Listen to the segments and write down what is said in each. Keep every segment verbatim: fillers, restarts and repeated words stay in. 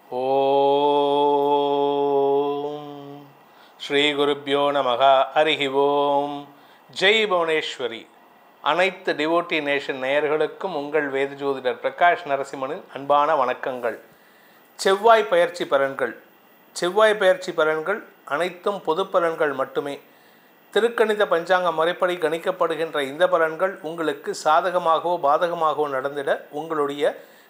ஓம் ஸ்ரீ குருப்யோ நமஹ. ஹரிஹி ஓம். ஜெய் புவனேஸ்வரி. அனைத்து டிவோட்டி நேஷன் நேயர்களுக்கும் உங்கள் வேத ஜோதிடர் பிரகாஷ் நரசிம்மனின் அன்பான வணக்கங்கள். செவ்வாய் பயிற்சி பலன்கள். செவ்வாய் பயிற்சி பலன்கள் அனைத்தும் பொது பலன்கள் மட்டுமே. திருக்கணித பஞ்சாங்க முறைப்படி கணிக்கப்படுகின்ற இந்த பலன்கள் உங்களுக்கு சாதகமாகவோ பாதகமாகவோ நடந்திட உங்களுடைய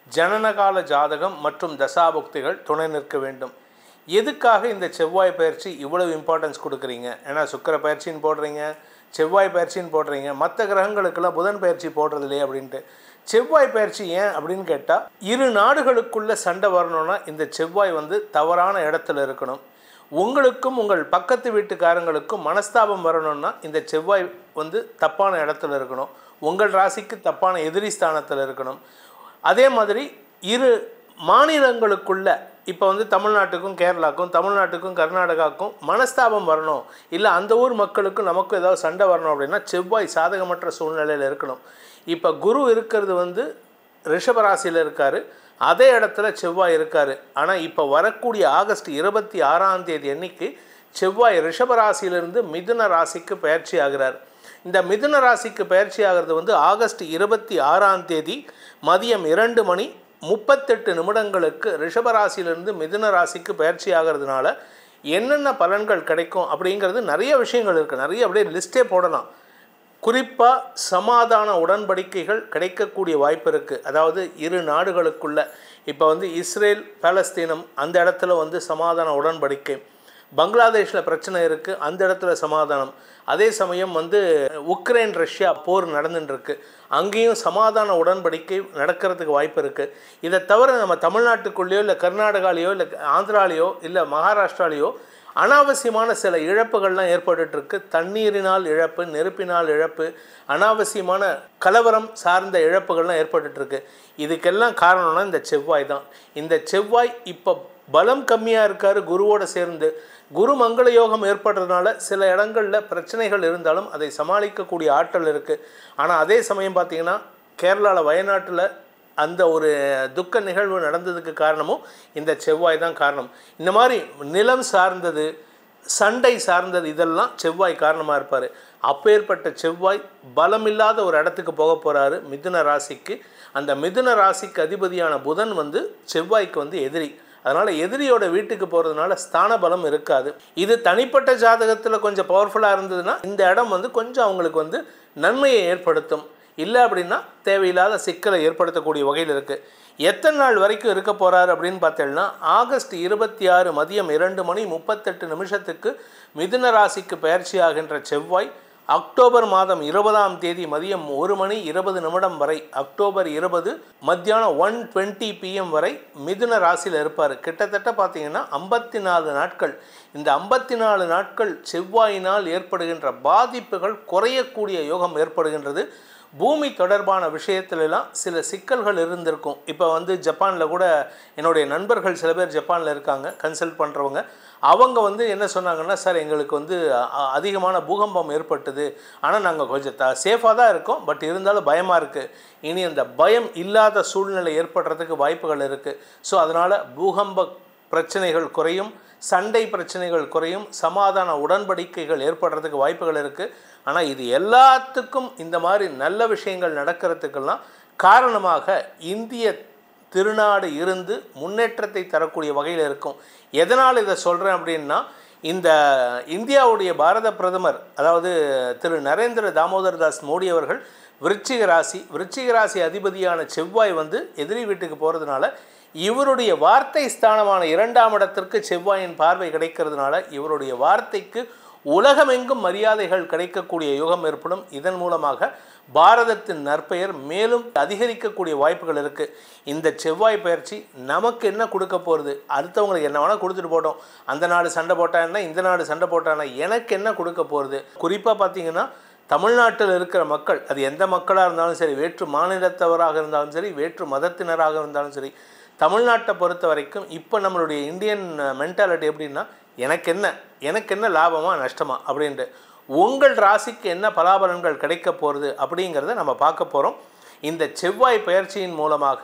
ஜனனகால ஜாதகம் மற்றும் தசாபுக்திகள் துணை நிற்க வேண்டும். எதுக்காக இந்த செவ்வாய் பயிற்சி இவ்வளவு இம்பார்ட்டன்ஸ் கொடுக்குறீங்க? ஏன்னா சுக்கிர பயிற்சின்னு போடுறீங்க, செவ்வாய் பயிற்சின்னு போடுறீங்க, மற்ற கிரகங்களுக்கெல்லாம் புதன் பயிற்சி போடுறது இல்லையே அப்படின்ட்டு. செவ்வாய் பயிற்சி ஏன் அப்படின்னு கேட்டால், இரு நாடுகளுக்குள்ளே சண்டை வரணும்னா இந்த செவ்வாய் வந்து தவறான இடத்துல இருக்கணும். உங்களுக்கும் உங்கள் பக்கத்து வீட்டுக்காரங்களுக்கும் மனஸ்தாபம் வரணும்னா இந்த செவ்வாய் வந்து தப்பான இடத்துல இருக்கணும். உங்கள் ராசிக்கு தப்பான எதிரி ஸ்தானத்தில் இருக்கணும். அதே மாதிரி இரு மாநிலங்களுக்குள்ள, இப்போ வந்து தமிழ்நாட்டுக்கும் கேரளாவுக்கும், தமிழ்நாட்டுக்கும் கர்நாடகாவுக்கும் மனஸ்தாபம் வரணும், இல்லை அந்த ஊர் மக்களுக்கும் நமக்கும் ஏதாவது சண்டை வரணும் அப்படின்னா செவ்வாய் சாதகமற்ற சூழ்நிலையில் இருக்கணும். இப்போ குரு இருக்கிறது வந்து ரிஷபராசியில் இருக்கார், அதே இடத்துல செவ்வாய் இருக்கார். ஆனால் இப்போ வரக்கூடிய ஆகஸ்ட் இருபத்தி ஆறாம் தேதி அன்னைக்கு செவ்வாய் ரிஷபராசியிலிருந்து மிதுன ராசிக்கு பயிற்சி ஆகிறார். இந்த மிதுன ராசிக்கு பயிற்சி ஆகிறது வந்து ஆகஸ்ட் இருபத்தி ஆறாம் தேதி மதியம் இரண்டு மணி முப்பத்தெட்டு நிமிடங்களுக்கு ரிஷபராசியிலிருந்து மிதுன ராசிக்கு பயிற்சி ஆகிறதுனால என்னென்ன பலன்கள் கிடைக்கும் அப்படிங்கிறது நிறைய விஷயங்கள் இருக்குது. நிறைய அப்படியே லிஸ்ட்டே போடலாம். குறிப்பாக சமாதான உடன்படிக்கைகள் கிடைக்கக்கூடிய வாய்ப்பு இருக்குது. அதாவது இரு நாடுகளுக்குள்ள இப்போ வந்து இஸ்ரேல் பாலஸ்தீனம் அந்த இடத்துல வந்து சமாதான உடன்படிக்கை, பங்களாதேஷில் பிரச்சனை இருக்குது அந்த இடத்துல சமாதானம், அதே சமயம் வந்து உக்ரைன் ரஷ்யா போர் நடந்துட்டுருக்கு, அங்கேயும் சமாதான உடன்படிக்கை நடக்கிறதுக்கு வாய்ப்பு இருக்குது. இதை தவிர நம்ம தமிழ்நாட்டுக்குள்ளேயோ இல்லை கர்நாடகாலேயோ இல்லை ஆந்திராலேயோ இல்லை மகாராஷ்டிராலேயோ அனாவசியமான சில இழப்புகள்லாம் ஏற்பட்டுருக்கு. தண்ணீரினால் இழப்பு, நெருப்பினால் இழப்பு, அனாவசியமான கலவரம் சார்ந்த இழப்புகள்லாம் ஏற்பட்டுருக்கு. இதுக்கெல்லாம் காரணம்னா இந்த செவ்வாய் தான். இந்த செவ்வாய் இப்போ பலம் கம்மியாக இருக்கார் குருவோடு சேர்ந்து. குரு மங்கள யோகம் ஏற்படுறதுனால சில இடங்களில் பிரச்சனைகள் இருந்தாலும் அதை சமாளிக்கக்கூடிய ஆற்றல் இருக்குது. ஆனால் அதே சமயம் பார்த்திங்கன்னா கேரளாவில் வயநாட்டில் அந்த ஒரு துக்க நிகழ்வு நடந்ததுக்கு காரணமும் இந்த செவ்வாய் தான் காரணம். இந்த மாதிரி நிலம் சார்ந்தது, சண்டை சார்ந்தது, இதெல்லாம் செவ்வாய் காரணமாக இருப்பார். அப்பேற்பட்ட செவ்வாய் பலமில்லாத ஒரு இடத்துக்கு போக போகிறாரு, மிதுன ராசிக்கு. அந்த மிதுன ராசிக்கு அதிபதியான புதன் வந்து செவ்வாய்க்கு வந்து எதிரி. அதனால் எதிரியோட வீட்டுக்கு போகிறதுனால ஸ்தான பலம் இருக்காது. இது தனிப்பட்ட ஜாதகத்தில் கொஞ்சம் பவர்ஃபுல்லாக இருந்ததுன்னா இந்த இடம் வந்து கொஞ்சம் அவங்களுக்கு வந்து நன்மையை ஏற்படுத்தும். இல்லை அப்படின்னா தேவையில்லாத சிக்கலை ஏற்படுத்தக்கூடிய வகையில் இருக்குது. எத்தனை நாள் வரைக்கும் இருக்க போகிறார் அப்படின்னு பார்த்தோம்னா ஆகஸ்ட் இருபத்தி ஆறு மதியம் இரண்டு மணி முப்பத்தெட்டு நிமிஷத்துக்கு மிதுன ராசிக்கு பயிற்சி ஆகின்ற செவ்வாய் அக்டோபர் மாதம் இருபதாம் தேதி மதியம் ஒரு மணி இருபது நிமிடம் வரை, அக்டோபர் இருபது மத்தியானம் ஒன் டுவெண்ட்டி பிஎம் வரை மிதுன ராசியில் இருப்பார். கிட்டத்தட்ட பார்த்தீங்கன்னா ஐம்பத்தி நாலு நாட்கள். இந்த ஐம்பத்தி நாலு நாட்கள் செவ்வாயினால் ஏற்படுகின்ற பாதிப்புகள் குறையக்கூடிய யோகம் ஏற்படுகின்றது. பூமி தொடர்பான விஷயத்துலலாம் சில சிக்கல்கள் இருந்திருக்கும். இப்போ வந்து ஜப்பானில் கூட என்னுடைய நண்பர்கள் சில பேர் ஜப்பானில் இருக்காங்க, கன்சல்ட் பண்ணுறவங்க. அவங்க வந்து என்ன சொன்னாங்கன்னா, சார் எங்களுக்கு வந்து அதிகமான பூகம்பம் ஏற்பட்டது, ஆனால் நாங்கள் கொஞ்சம் த சேஃபாக தான் இருக்கோம், பட் இருந்தாலும் பயமாக இருக்குது. இனி அந்த பயம் இல்லாத சூழ்நிலை ஏற்படுறதுக்கு வாய்ப்புகள் இருக்குது. ஸோ அதனால் பூகம்ப பிரச்சனைகள் குறையும், சண்டை பிரச்சனைகள் குறையும், சமாதான உடன்படிக்கைகள் ஏற்படுறதுக்கு வாய்ப்புகள் இருக்குது. ஆனால் இது எல்லாத்துக்கும் இந்த மாதிரி நல்ல விஷயங்கள் நடக்கிறதுக்கெல்லாம் காரணமாக இந்திய திருநாடு இருந்து முன்னேற்றத்தை தரக்கூடிய வகையில் இருக்கும். எதனால் இதை சொல்கிறேன் அப்படின்னா, இந்த இந்தியாவுடைய பாரத பிரதமர் அதாவது திரு நரேந்திர தாமோதர் தாஸ் மோடி அவர்கள் விருச்சிக ராசி, விருச்சிக ராசி அதிபதியான செவ்வாய் வந்து எதிரி வீட்டுக்கு போகிறதுனால இவருடைய வார்த்தை ஸ்தானமான இரண்டாம் இடத்திற்கு செவ்வாயின் பார்வை கிடைக்கிறதுனால இவருடைய வார்த்தைக்கு உலகமெங்கும் மரியாதைகள் கிடைக்கக்கூடிய யோகம் ஏற்படும். இதன் மூலமாக பாரதத்தின் நற்பெயர் மேலும் அதிகரிக்கக்கூடிய வாய்ப்புகள் இருக்குது. இந்த செவ்வாய் பயிற்சி நமக்கு என்ன கொடுக்க போகிறது? அடுத்தவங்களுக்கு என்ன வேணால் கொடுத்துட்டு போட்டோம். அந்த நாடு சண்டை போட்டான்னா இந்த நாடு சண்டை போட்டான்னா எனக்கு என்ன கொடுக்க போகிறது? குறிப்பாக பார்த்திங்கன்னா தமிழ்நாட்டில் இருக்கிற மக்கள், அது எந்த மக்களாக இருந்தாலும் சரி, வேற்று மாநிலத்தவராக இருந்தாலும் சரி, வேற்று மதத்தினராக இருந்தாலும் சரி, தமிழ்நாட்டை பொறுத்த வரைக்கும் இப்போ நம்மளுடைய இந்தியன் மென்டாலிட்டி எப்படின்னா, எனக்கு என்ன எனக்கு என்ன லாபமா நஷ்டமா அப்படின்ட்டு. உங்கள் ராசிக்கு என்ன பலாபலன்கள் கிடைக்க போகிறது அப்படிங்கிறத நம்ம பார்க்க போகிறோம். இந்த செவ்வாய் பயிற்சியின் மூலமாக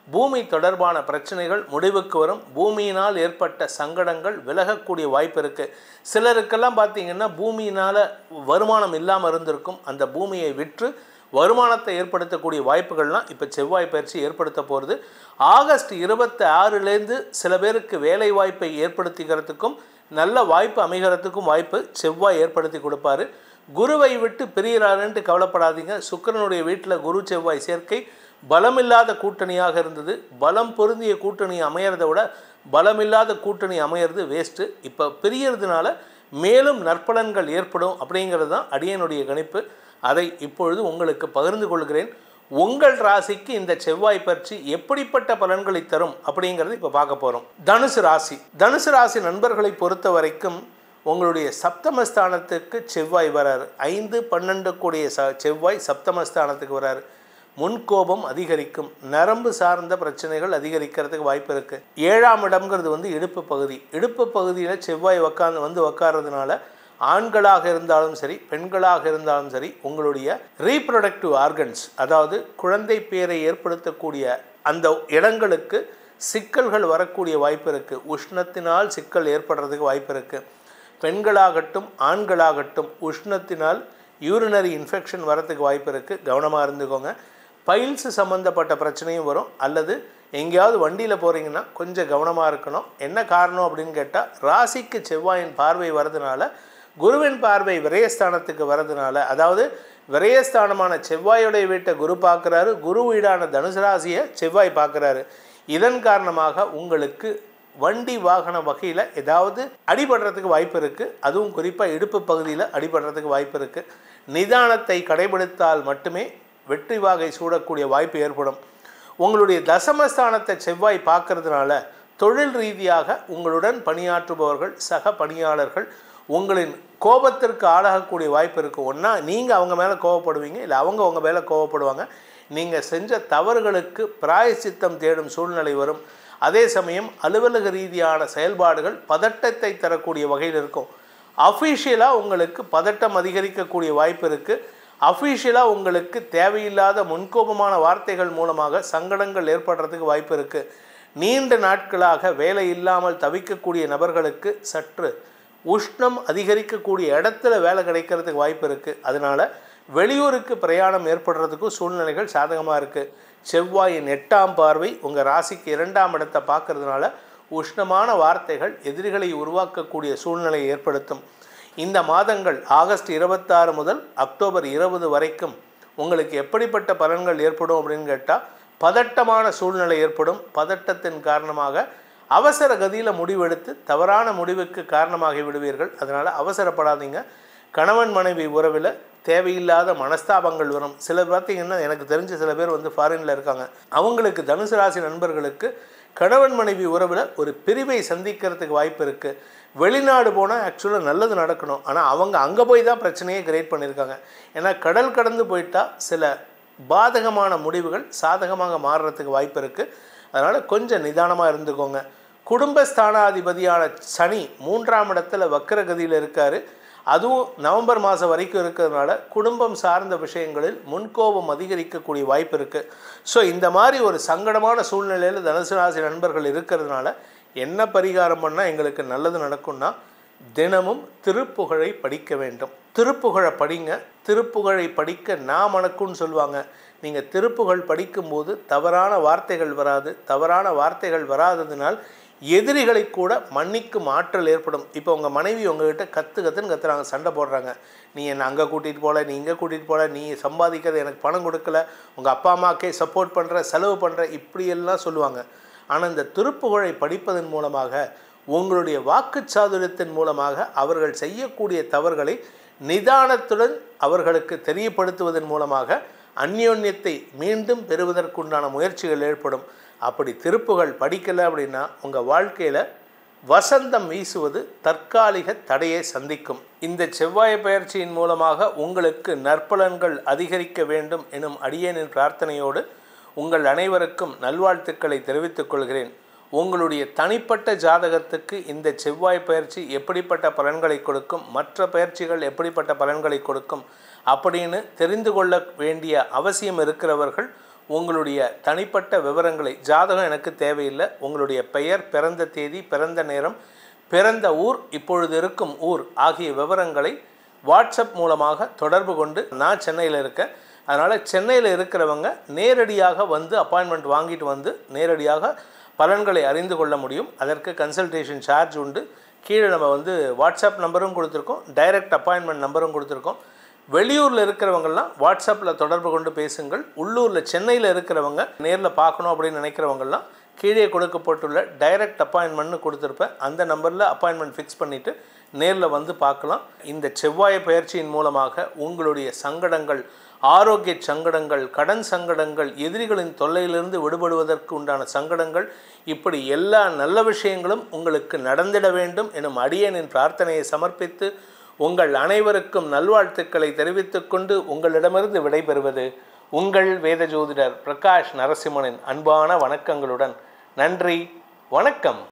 பூமி தொடர்பான பிரச்சனைகள் முடிவுக்கு வரும். பூமியினால் ஏற்பட்ட சங்கடங்கள் விலகக்கூடிய வாய்ப்பு இருக்குது. சிலருக்கெல்லாம் பார்த்திங்கன்னா பூமியினால் வருமானம் இல்லாமல் இருந்திருக்கும். அந்த பூமியை விற்று வருமானத்தை ஏற்படுத்தக்கூடிய வாய்ப்புகள்லாம் இப்போ செவ்வாய் பயிற்சி ஏற்படுத்த போகிறது. ஆகஸ்ட் இருபத்தி ஆறுலேருந்து சில பேருக்கு வேலை வாய்ப்பை ஏற்படுத்திக்கிறதுக்கும் நல்ல வாய்ப்பு அமைகிறதுக்கும் வாய்ப்பு செவ்வாய் ஏற்படுத்தி கொடுப்பாரு. குருவை விட்டு பிரிகிறாருன்ட்டு கவலைப்படாதீங்க. சுக்கிரனுடைய வீட்டில் குரு செவ்வாய் சேர்க்கை பலமில்லாத கூட்டணியாக இருந்தது. பலம் பொருந்திய கூட்டணி அமையறதை விட பலமில்லாத கூட்டணி அமையிறது வேஸ்ட்டு. இப்போ பிரியறதுனால மேலும் நற்பலன்கள் ஏற்படும் அப்படிங்கிறது தான் அடியனுடைய கணிப்பு. அதை இப்பொழுது உங்களுக்கு பகிர்ந்து கொள்கிறேன். உங்கள் ராசிக்கு இந்த செவ்வாய் பயிற்சி எப்படிப்பட்ட பலன்களை தரும் அப்படிங்கிறது இப்போ பார்க்க போகிறோம். தனுசு ராசி. தனுசு ராசி நண்பர்களை பொறுத்த வரைக்கும் உங்களுடைய சப்தமஸ்தானத்துக்கு செவ்வாய் வராரு. ஐந்து பன்னெண்டு கூடிய ச செவ்வாய் சப்தமஸ்தானத்துக்கு வராரு. முன்கோபம் அதிகரிக்கும். நரம்பு சார்ந்த பிரச்சனைகள் அதிகரிக்கிறதுக்கு வாய்ப்பு இருக்குது. ஏழாம் இடம்ங்கிறது வந்து இடுப்பு பகுதி. இடுப்பு பகுதியில் செவ்வாய் உக்காந்து வந்து உக்காறதுனால ஆண்களாக இருந்தாலும் சரி பெண்களாக இருந்தாலும் சரி உங்களுடைய ரீப்ரொடக்டிவ் ஆர்கன்ஸ், அதாவது குழந்தை பேரை ஏற்படுத்தக்கூடிய அந்த இடங்களுக்கு சிக்கல்கள் வரக்கூடிய வாய்ப்பு இருக்குது. உஷ்ணத்தினால் சிக்கல் ஏற்படுறதுக்கு வாய்ப்பு இருக்குது. பெண்களாகட்டும் ஆண்களாகட்டும் உஷ்ணத்தினால் யூரினரி இன்ஃபெக்ஷன் வரத்துக்கு வாய்ப்பு இருக்குது. கவனமாக இருந்துக்கோங்க. பைல்ஸ் சம்மந்தப்பட்ட பிரச்சனையும் வரும். அல்லது எங்கேயாவது வண்டியில் போகிறீங்கன்னா கொஞ்சம் கவனமாக இருக்கணும். என்ன காரணம் அப்படின்னு கேட்டால் ராசிக்கு செவ்வாயின் பார்வை வரதுனால குருவின் பார்வை விரயஸ்தானத்துக்கு வரதுனால, அதாவது விரயஸ்தானமான செவ்வாயுடைய வீட்டை குரு பார்க்குறாரு, குரு வீடான தனுசு ராசியை செவ்வாய் பார்க்குறாரு. இதன் காரணமாக உங்களுக்கு வண்டி வாகன வகையில் ஏதாவது அடிபடுறதுக்கு வாய்ப்பு இருக்குது. அதுவும் குறிப்பாக இடுப்பு பகுதியில் அடிபடுறதுக்கு வாய்ப்பு இருக்குது. நிதானத்தை கடைபிடித்தால் மட்டுமே வெற்றி வாகை சூடக்கூடிய வாய்ப்பு ஏற்படும். உங்களுடைய தசமஸ்தானத்தை செவ்வாய் பார்க்கறதுனால தொழில் ரீதியாக உங்களுடன் பணியாற்றுபவர்கள் சக பணியாளர்கள் உங்களின் கோபத்திற்கு ஆளாகக்கூடிய வாய்ப்பு இருக்குது. ஒன்றா நீங்கள் அவங்க மேலே கோவப்படுவீங்க, இல்லை அவங்க அவங்க மேலே கோவப்படுவாங்க. நீங்கள் செஞ்ச தவறுகளுக்கு பிராயச்சித்தம் தேடும் சூழ்நிலை வரும். அதே சமயம் அலுவலக ரீதியான செயல்பாடுகள் பதட்டத்தை தரக்கூடிய வகையில் இருக்கும். அஃபீஷியலாக உங்களுக்கு பதட்டம் அதிகரிக்கக்கூடிய வாய்ப்பு இருக்குது. அஃபீஷியலாக உங்களுக்கு தேவையில்லாத முன்கோபமான வார்த்தைகள் மூலமாக சங்கடங்கள் ஏற்படுறதுக்கு வாய்ப்பு இருக்குது. நீண்ட நாட்களாக வேலை இல்லாமல் தவிக்கக்கூடிய நபர்களுக்கு சற்று உஷ்ணம் அதிகரிக்கக்கூடிய இடத்துல வேலை கிடைக்கிறதுக்கு வாய்ப்பு இருக்குது. அதனால் வெளியூருக்கு பிரயாணம் ஏற்படுறதுக்கும் சூழ்நிலைகள் சாதகமாக இருக்குது. செவ்வாயின் எட்டாம் பார்வை உங்கள் ராசிக்கு இரண்டாம் இடத்தை பார்க்கறதுனால உஷ்ணமான வார்த்தைகள் எதிரிகளை உருவாக்கக்கூடிய சூழ்நிலையை ஏற்படுத்தும். இந்த மாதங்கள் ஆகஸ்ட் இருபத்தாறு முதல் அக்டோபர் இருபது வரைக்கும் உங்களுக்கு எப்படிப்பட்ட பலன்கள் ஏற்படும் அப்படின்னு கேட்டால் பதட்டமான சூழ்நிலை ஏற்படும். பதட்டத்தின் காரணமாக அவசர கதியில் முடிவெடுத்து தவறான முடிவுக்கு காரணமாகி விடுவீர்கள். அதனால் அவசரப்படாதீங்க. கணவன் மனைவி உறவில் தேவையில்லாத மனஸ்தாபங்கள் வரும். சிலர் பார்த்திங்கன்னா எனக்கு தெரிஞ்ச சில பேர் வந்து ஃபாரினில் இருக்காங்க. அவங்களுக்கு தனுசு ராசி நண்பர்களுக்கு கணவன் மனைவி உறவில் ஒரு பிரிவை சந்திக்கிறதுக்கு வாய்ப்பு இருக்குது. வெளிநாடு போனால் ஆக்சுவலாக நல்லது நடக்கணும். ஆனால் அவங்க அங்கே போய் தான் பிரச்சனையே கிரியேட் பண்ணியிருக்காங்க. ஏன்னா கடல் கடந்து போயிட்டால் சில பாதகமான முடிவுகள் சாதகமாக மாறுறதுக்கு வாய்ப்பு இருக்குது. அதனால் கொஞ்சம் நிதானமாக இருந்துக்கோங்க. குடும்பஸ்தானாதிபதியான சனி மூன்றாம் இடத்துல வக்கரகதியில் இருக்கார். அதுவும் நவம்பர் மாதம் வரைக்கும் இருக்கிறதுனால குடும்பம் சார்ந்த விஷயங்களில் முன்கோபம் அதிகரிக்கக்கூடிய வாய்ப்பு இருக்குது. ஸோ இந்த மாதிரி ஒரு சங்கடமான சூழ்நிலையில் தனுசு ராசி நண்பர்கள் இருக்கிறதுனால என்ன பரிகாரம் பண்ணால் எங்களுக்கு நல்லது நடக்கும்னா, தினமும் திருப்புகழை படிக்க வேண்டும். திருப்புகழை படிங்க. திருப்புகழை படிக்க நான் மணக்குன்னு சொல்லுவாங்க. நீங்கள் திருப்புகழ் படிக்கும்போது தவறான வார்த்தைகள் வராது. தவறான வார்த்தைகள் வராததினால் எதிரிகளை கூட மன்னிக்கும் ஆற்றல் ஏற்படும். இப்போ உங்கள் மனைவி உங்கள்கிட்ட கற்று கற்றுன்னு கற்றுறாங்க, சண்டை போடுறாங்க. நீ என்னை அங்கே கூட்டிகிட்டு போகல, நீ இங்கே கூட்டிகிட்டு போகல, நீ சம்பாதிக்கிறது எனக்கு பணம் கொடுக்கல, உங்கள் அப்பா அம்மாக்கே சப்போர்ட் பண்ணுற, செலவு பண்ணுற, இப்படியெல்லாம் சொல்லுவாங்க. ஆனால் இந்த திருப்புகழை படிப்பதன் மூலமாக உங்களுடைய வாக்குச்சாதுரியத்தின் மூலமாக அவர்கள் செய்யக்கூடிய தவறுகளை நிதானத்துடன் அவர்களுக்கு தெரியப்படுத்துவதன் மூலமாக அந்யோன்யத்தை மீண்டும் பெறுவதற்குண்டான முயற்சிகள் ஏற்படும். அப்படி திருப்புகள் படிக்கலை அப்படின்னா உங்கள் வாழ்க்கையில் வசந்தம் வீசுவது தற்காலிக தடையை சந்திக்கும். இந்த செவ்வாய் பயிற்சியின் மூலமாக உங்களுக்கு நற்பலன்கள் அதிகரிக்க வேண்டும் எனும் அடியேனின் பிரார்த்தனையோடு உங்கள் அனைவருக்கும் நல்வாழ்த்துக்களை தெரிவித்துக் கொள்கிறேன். உங்களுடைய தனிப்பட்ட ஜாதகத்துக்கு இந்த செவ்வாய் பயிற்சி எப்படிப்பட்ட பலன்களை கொடுக்கும், மற்ற பயிற்சிகள் எப்படிப்பட்ட பலன்களை கொடுக்கும் அப்படின்னு தெரிந்து கொள்ள வேண்டிய அவசியம் இருக்கிறவர்கள் உங்களுடைய தனிப்பட்ட விவரங்களை, ஜாதகம் எனக்கு தேவையில்லை, உங்களுடைய பெயர், பிறந்த தேதி, பிறந்த நேரம், பிறந்த ஊர், இப்பொழுது இருக்கும் ஊர் ஆகிய விவரங்களை வாட்ஸ்அப் மூலமாக தொடர்பு கொண்டு, நான் சென்னையில் இருக்கேன், அதனால் சென்னையில் இருக்கிறவங்க நேரடியாக வந்து அப்பாயின்மெண்ட் வாங்கிட்டு வந்து நேரடியாக பலன்களை அறிந்து கொள்ள முடியும். அதற்கு கன்சல்டேஷன் சார்ஜ் உண்டு. கீழே நம்ம வந்து வாட்ஸ்அப் நம்பரும் கொடுத்துருக்கோம், டைரக்ட் அப்பாயின்மெண்ட் நம்பரும் கொடுத்துருக்கோம். வெளியூரில் இருக்கிறவங்கெல்லாம் வாட்ஸ்அப்பில் தொடர்பு கொண்டு பேசுங்கள். உள்ளூரில் சென்னையில் இருக்கிறவங்க நேரில் பார்க்கணும் அப்படின்னு நினைக்கிறவங்கெல்லாம் கீழே கொடுக்கப்பட்டுள்ள டைரக்ட் அப்பாயின்மெண்ட்னு கொடுத்துருப்பேன், அந்த நம்பரில் அப்பாயின்மெண்ட் ஃபிக்ஸ் பண்ணிவிட்டு நேரில் வந்து பார்க்கலாம். இந்த செவ்வாய் பயிற்சியின் மூலமாக உங்களுடைய சங்கடங்கள், ஆரோக்கிய சங்கடங்கள், கடன் சங்கடங்கள், எதிரிகளின் தொல்லையிலிருந்து விடுபடுவதற்கு உண்டான சங்கடங்கள், இப்படி எல்லா நல்ல விஷயங்களும் உங்களுக்கு நடந்திட வேண்டும் எனும் அடியேனின் பிரார்த்தனையை சமர்ப்பித்து உங்கள் அனைவருக்கும் நல்வாழ்த்துக்களை தெரிவித்துக்கொண்டு உங்களிடமிருந்து விடைபெறுவது உங்கள் வேத ஜோதிடர் பிரகாஷ் நரசிம்மனின் அன்பான வணக்கங்களுடன். நன்றி, வணக்கம்.